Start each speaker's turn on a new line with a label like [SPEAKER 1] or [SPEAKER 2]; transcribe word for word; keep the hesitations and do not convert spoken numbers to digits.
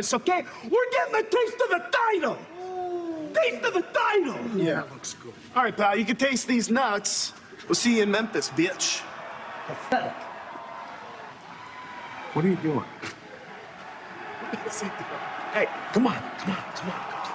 [SPEAKER 1] It's okay? We're getting a taste of the title! Taste of the title!
[SPEAKER 2] Yeah, that looks good.
[SPEAKER 1] All right, pal, you can taste these nuts. We'll see you in Memphis, bitch.
[SPEAKER 2] Pathetic. What are you doing?
[SPEAKER 1] What is he doing? Hey, come on, come on, come on.